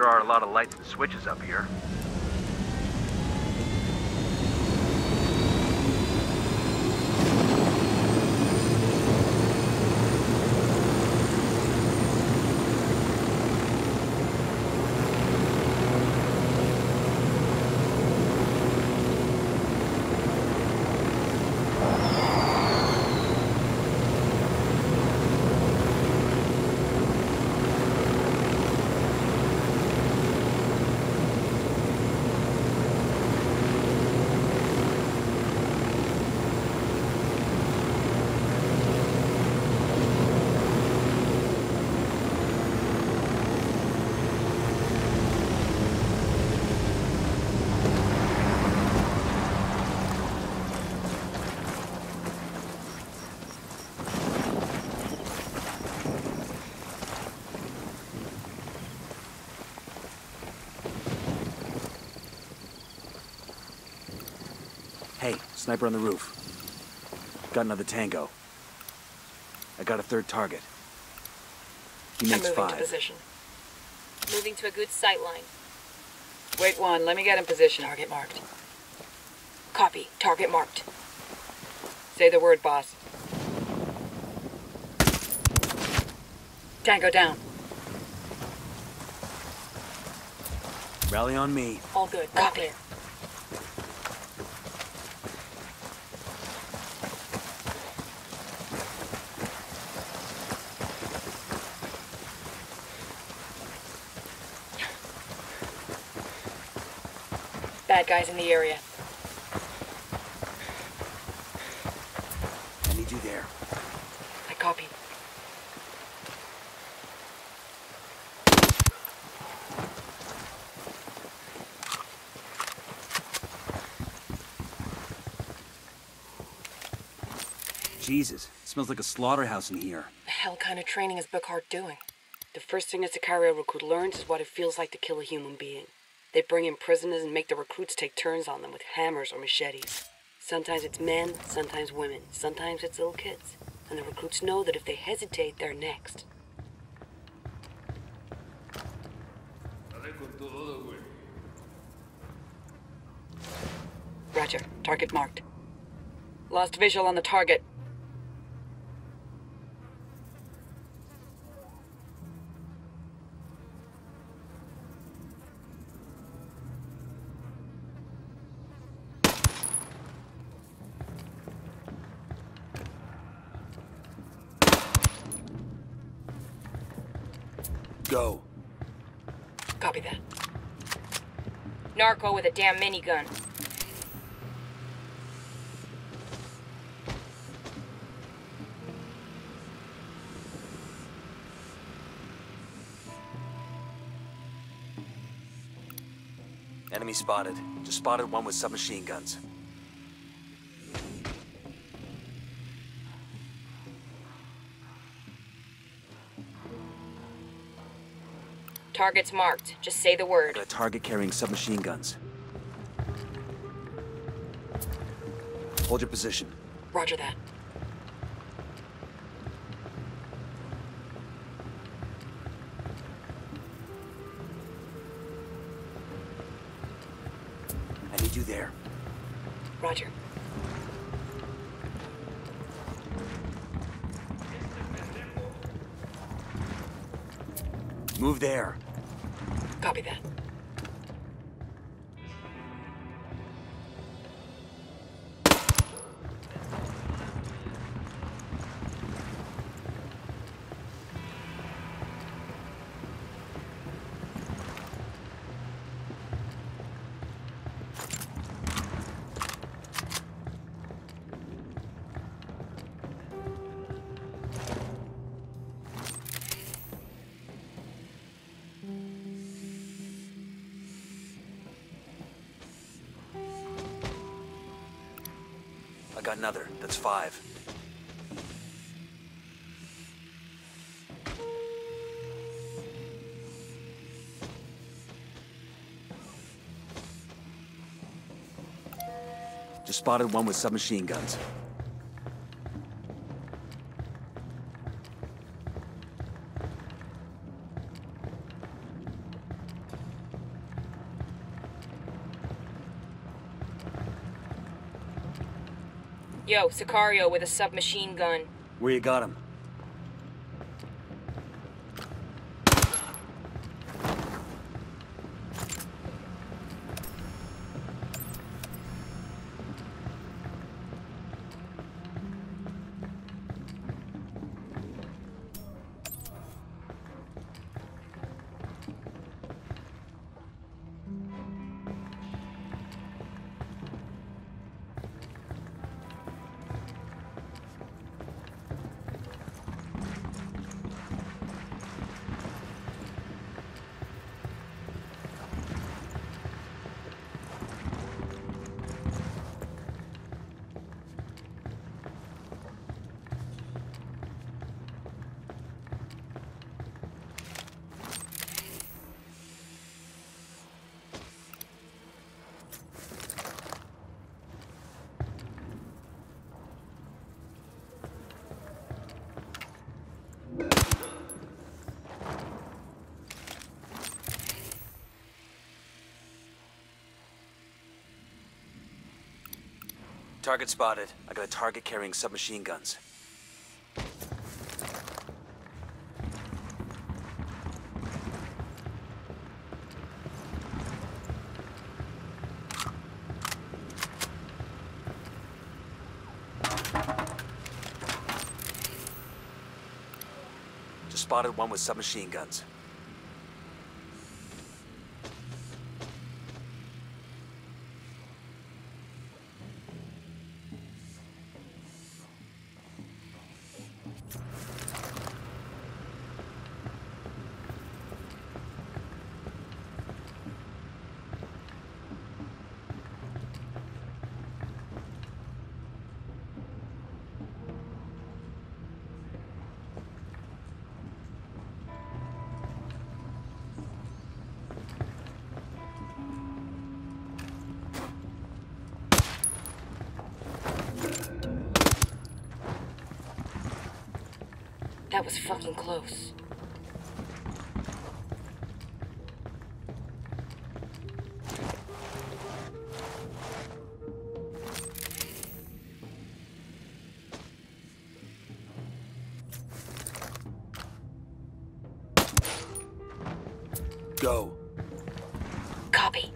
sure are a lot of lights and switches up here. Hey, sniper on the roof. Got another tango. I got a third target. He makes I'm moving 5. to position. Moving to a good sight line. Wait one, let me get in position. Target marked. Copy. Target marked. Say the word, boss. Tango down. Rally on me. All good. Copy. Bad guys in the area. I need you there. I copy. Jesus, it smells like a slaughterhouse in here. The hell kind of training is Bookhart doing? The first thing a Sicario recruit learns is what it feels like to kill a human being. They bring in prisoners and make the recruits take turns on them with hammers or machetes. Sometimes it's men, sometimes women, sometimes it's little kids. And the recruits know that if they hesitate, they're next. Roger. Target marked. Lost visual on the target. Go. Copy that. Narco with a damn minigun. Enemy spotted. Just spotted one with submachine guns. Target's marked. Just say the word. Got a target carrying submachine guns. Hold your position. Roger that. I need you there. Roger. Move there. Copy that. I got another. That's 5. Just spotted one with submachine guns. Yo, Sicario with a submachine gun. Where you got him? Target spotted. I got a target carrying submachine guns. Just spotted one with submachine guns. That was fucking close. Go. Copy.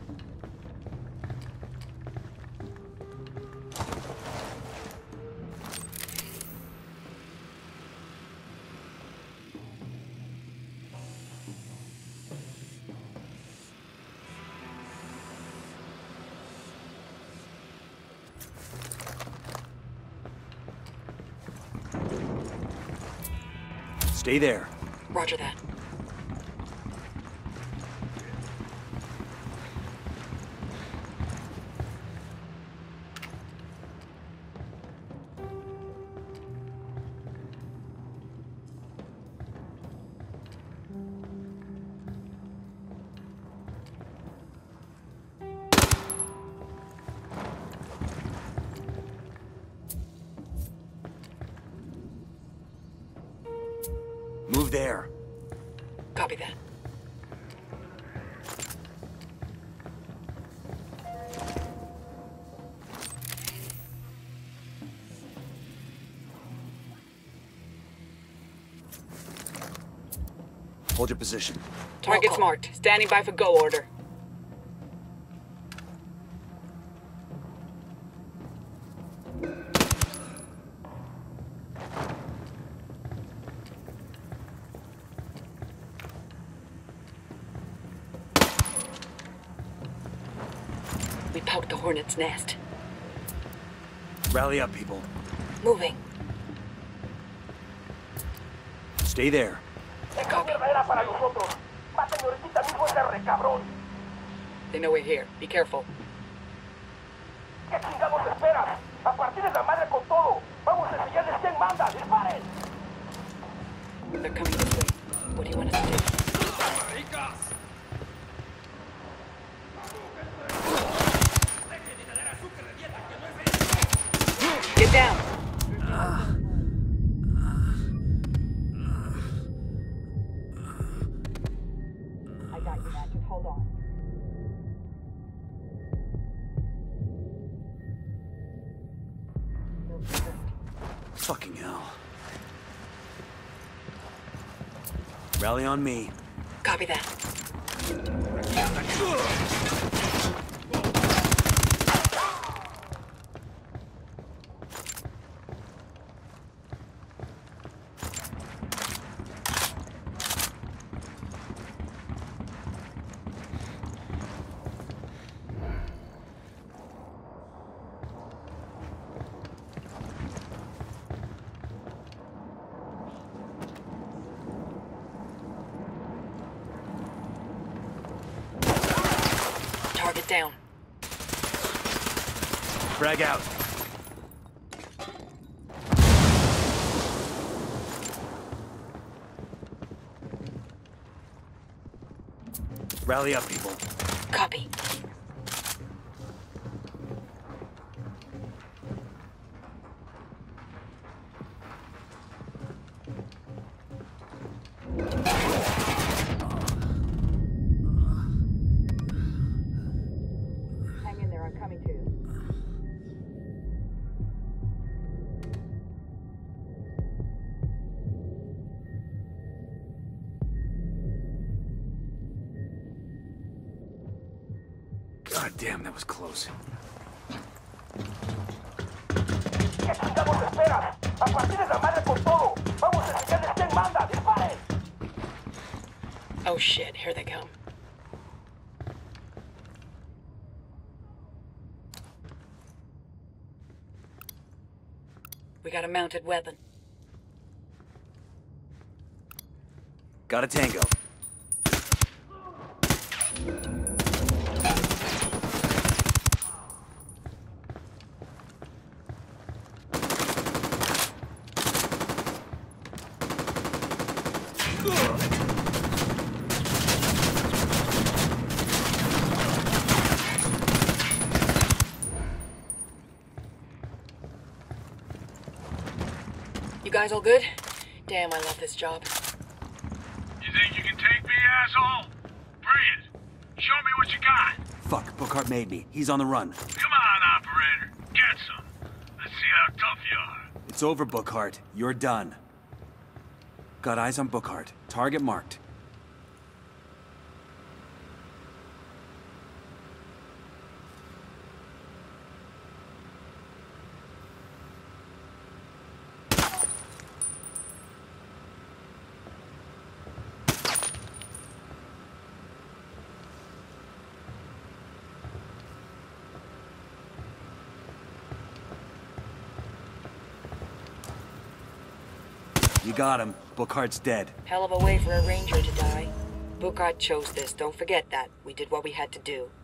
Stay there. Roger that. Move there. Copy that. Hold your position. Target's marked. Standing by for go order. We poked the hornet's nest. Rally up, people. Moving. Stay there. Copy. They know we're here. Be careful. They're coming this way. What do you want us to do? Get down! I got you, man. Just hold on. Fucking hell. Rally on me. Copy that. Target down. Frag out. Rally up, people. Copy. Hang in there, I'm coming to you. God damn, that was close. Estamos esperas. A partir de la madre con todo. Vamos a enseñarles quién manda. ¡Disparen! Oh shit, here they come. We got a mounted weapon. Got a tango. You guys all good? Damn, I love this job. You think you can take me, asshole? Bring it. Show me what you got. Fuck, Bookhart made me. He's on the run. Come on, operator. Get some. Let's see how tough you are. It's over, Bookhart. You're done. Got eyes on Bookhart. Target marked. You got him. Bookhart's dead. Hell of a way for a ranger to die. Bookhart chose this, don't forget that. We did what we had to do.